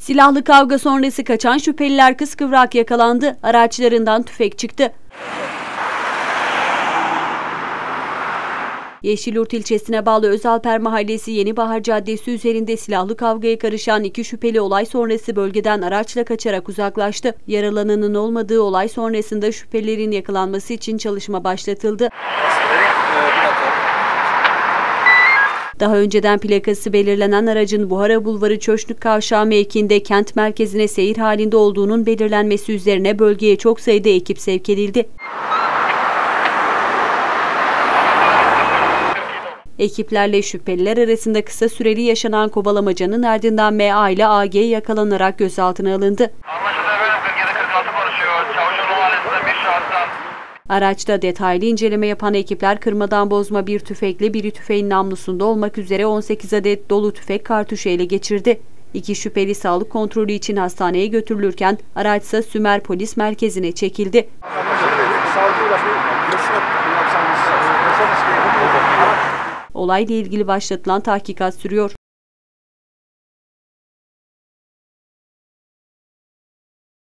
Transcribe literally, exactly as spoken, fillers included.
Silahlı kavga sonrası kaçan şüpheliler kıskıvrak yakalandı. Araçlarından tüfek çıktı. Yeşilyurt ilçesine bağlı Özalper Mahallesi Yenibahar Caddesi üzerinde silahlı kavgaya karışan iki şüpheli olay sonrası bölgeden araçla kaçarak uzaklaştı. Yaralananın olmadığı olay sonrasında şüphelilerin yakalanması için çalışma başlatıldı. Daha önceden plakası belirlenen aracın Buhara Bulvarı Çöşnük Kavşağı mevkiinde kent merkezine seyir halinde olduğunun belirlenmesi üzerine bölgeye çok sayıda ekip sevk edildi. Ekiplerle şüpheliler arasında kısa süreli yaşanan kovalamacanın ardından M A ile A G yakalanarak gözaltına alındı. Araçta detaylı inceleme yapan ekipler kırmadan bozma bir tüfekle biri tüfeğin namlusunda olmak üzere on sekiz adet dolu tüfek kartuşu ele geçirdi. İki şüpheli sağlık kontrolü için hastaneye götürülürken araçsa Sümer Polis Merkezi'ne çekildi. Olayla ilgili başlatılan tahkikat sürüyor.